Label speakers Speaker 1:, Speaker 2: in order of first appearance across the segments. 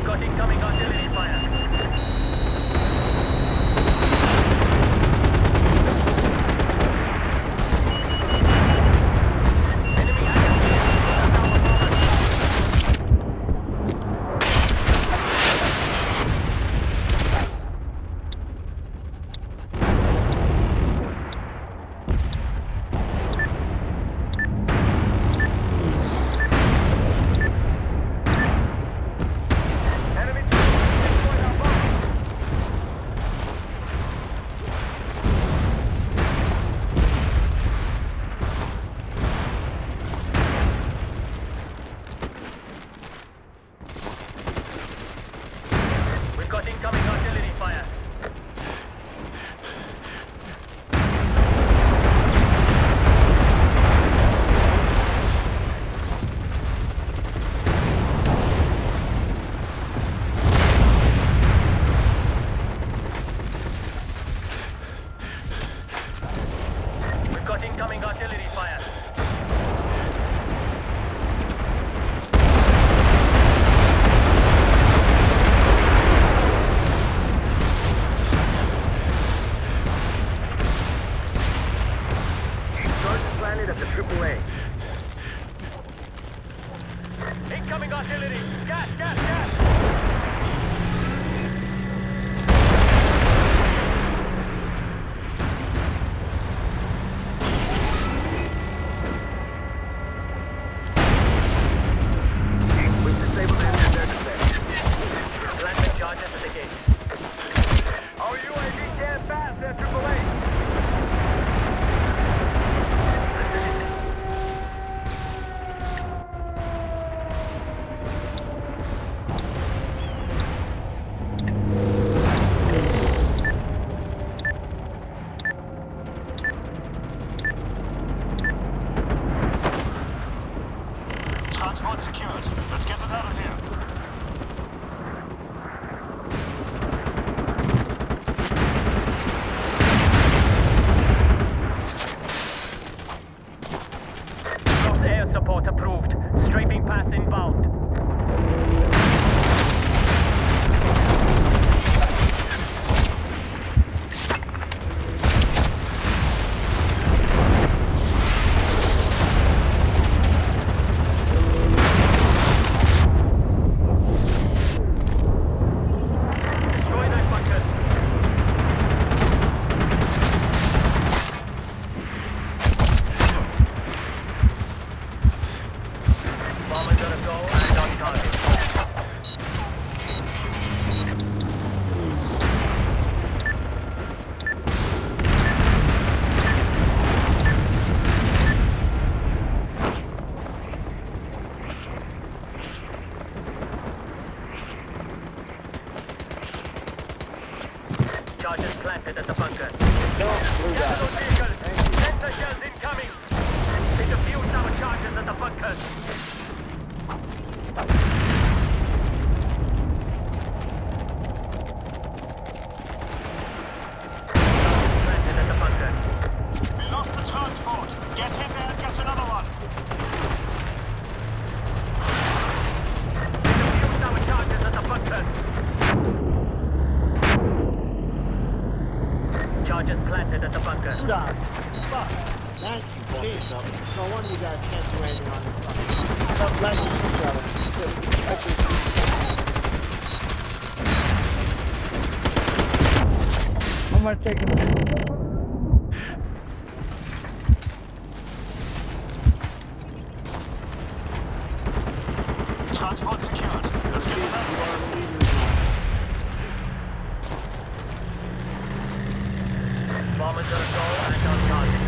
Speaker 1: got incoming artillery fire. Got incoming artillery fire. We've got incoming artillery fire. Landed at the AAA. Incoming artillery! Gas, gas, gas! We've disabled them in their defense. Landing charges at the gate. Our UAV can't pass their AAA.
Speaker 2: Transport secured. Let's get it out of here.
Speaker 1: Cross air support approved. Strafing pass inbound. Bombers on a go and on target. Charges planted at the bunker. Gather those vehicles! Sensor shells incoming! They defused our charges at the bunkers! Planted at the bunker.
Speaker 2: We lost the transport. Get in there and get another one.
Speaker 1: They defused our charges at the bunker. Charges planted at the bunker.
Speaker 3: Fuck. Thank you, please. No wonder you guys can't do anything on this fucking. Stop liking each other. I'm gonna take it.
Speaker 2: Transport secured. Let's get it out of here.
Speaker 1: Bombers on a go and on target.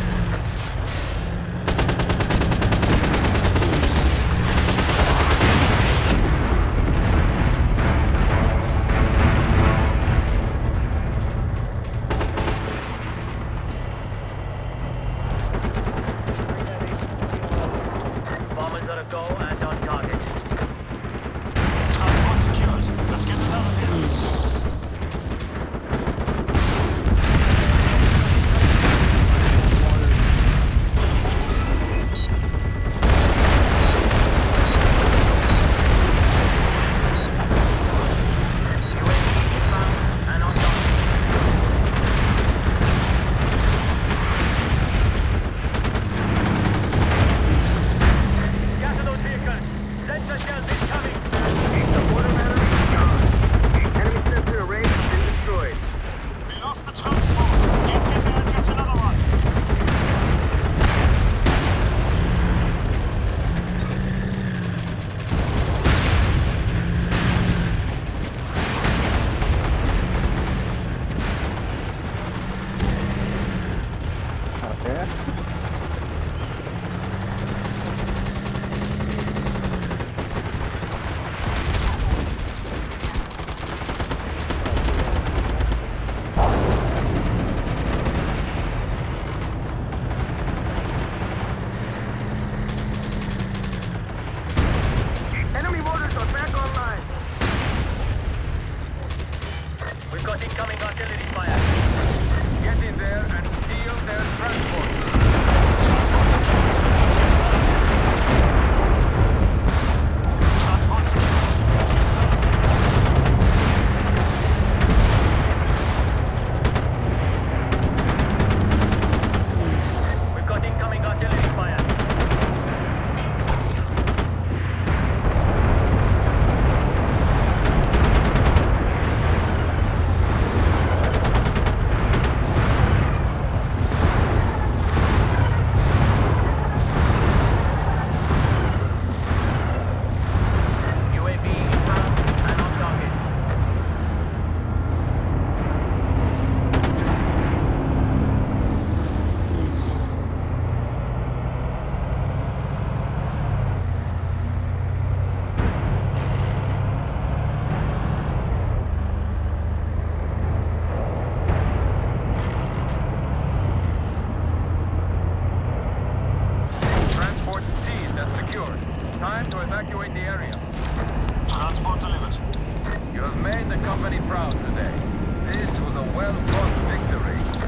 Speaker 1: incoming artillery fire.
Speaker 4: Get in there and steal their transports.
Speaker 2: Transport secured. Let's get it out of here.
Speaker 1: We've got incoming artillery fire. UAV inbound and on target.
Speaker 4: Transports seized and secured. Time to evacuate the area.
Speaker 2: Transport delivered.
Speaker 4: You have made the company proud today. This was a well-fought victory.